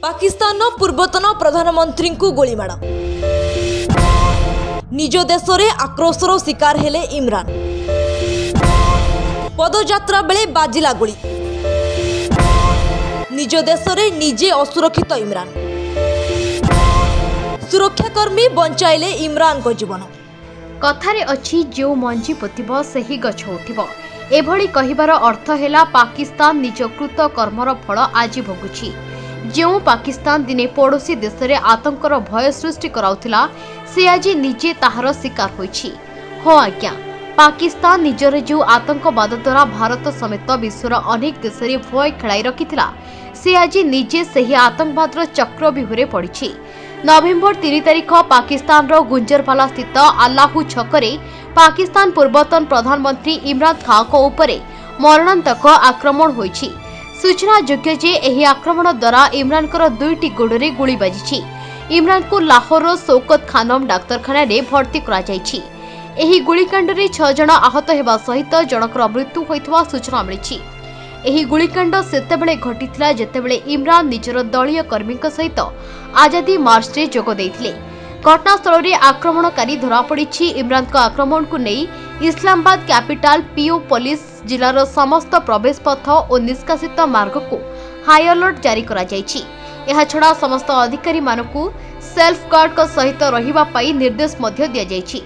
पाकिस्तान पूर्वतन प्रधानमंत्री को गोलीमाड़ निज देश में आक्रोशर शिकार हेले इमरान। पदयात्रा बेले बाजिला गोली निज देश में निजे असुरक्षित इमरान। सुरक्षाकर्मी बंचाइले इमरान को जीवन। कथारे अछि जो मंजी पोतिब सेही गछ उठिब एभली कहिबार अर्थ हेला पाकिस्तान निज कृत कर्मर फल आज भोगुछि। जो पाकिस्तान दिने पड़ोशी देश में आतंकर भय सृष्टि कराउथिला से आज निजे ताहार शिकार होइछि। हाँ आज्ञा, पाकिस्तान निजर जो आतंकवाद द्वारा भारत समेत विश्वर अनेक देश में भय खेलाई रखिथिला से आज निजे सही आतंकवादर चक्रव्यूहरे पड़िछि। नवेम्बर 3 तारिख पाकिस्तान गुंजरवाला स्थित आल्लाहू छकरे पाकिस्तान पूर्वतन प्रधानमंत्री इमरान खान को उपरे मरणांतक आक्रमण होइछि। सूचना योग्य जे एही आक्रमण द्वारा इमरान कर दुईटी गोड़े गुली बाजिछि। इमरान को लाहौर शौकत खानम डाक्तरखाना रे भर्ती करा जाइछि। एही गुलिकांड रे 6 जन आहत हेबा सहित जनकर मृत्यु होइतवा सूचना मिलिछि। एही गुलिकांड सेतेबेले घटिथिला जेतेबेले इमरान निजर दलीय कर्मी सहित आजादी मार्च रे जोग देइथिले। घटनास्थल रे आक्रमणकारी धरा पड़िछि। इमरान को आक्रमण को नहीं इस्लामाबाद कैपिटल पीओ पुलिस जिलार समस्त प्रवेश पथ और निष्कासित मार्ग को हाई अलर्ट जारी करा जाइछि। एहा छडा समस्त अधिकारी मानकु सेल्फ गार्ड को सहित रहिबा पई निर्देश मध्य दिया जाइछि।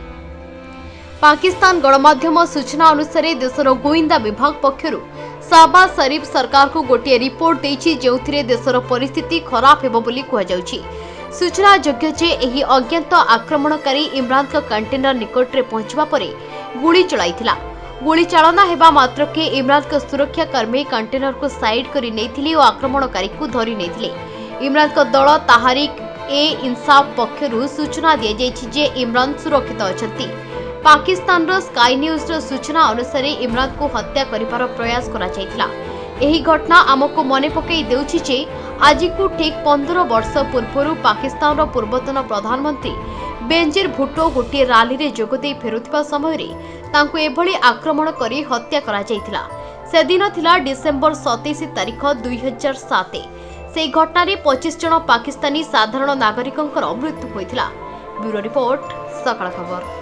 पाकिस्तान गणमाध्यम सूचना अनुसार देशर गोइंदा विभाग पक्षरु शहबाज शरीफ सरकार को गोटे रिपोर्ट देइछि जेउथिरे देशर परिस्थिति खराब हेबो बोली कुहा जाउछि। सूचना योग्य जे एही अज्ञात आक्रमणकारी इमरान का कंटेनर निकट रे पहुंचबा परे गुली चलाइथिला। गुली चालना हेबा मात्र के इमरान का सुरक्षा कर्मी कंटेनर को साइड करी नेथिले और आक्रमणकारी को धरी नेथिले। इमरान का दल ताहरीक ए इंसाफ पक्षरु सूचना दिया जाइछि जे इमरान सुरक्षित अछंती। पाकिस्तान रो स्काई न्यूज रो सूचना अनुसार इमरान को हत्या करिवार प्रयास करा जाइथिला। एही घटना आमको मने पकई देउछि जे आज को ठीक 15 वर्ष पूर्व पाकिस्तान रो पूर्वतन प्रधानमंत्री बेनजीर भुट्टो गोटे रैली रे जोगदे फेरुथिबा समय रे तांको एभली आक्रमण करी हत्या करा जाइथिला। से दिन थिला डिसेंबर 27 तारिख 2007। से घटना रे 25 जन पाकिस्तानी साधारण नागरिकंकर मृत्यु होइथिला। ब्यूरो रिपोर्ट, सकाळ खबर।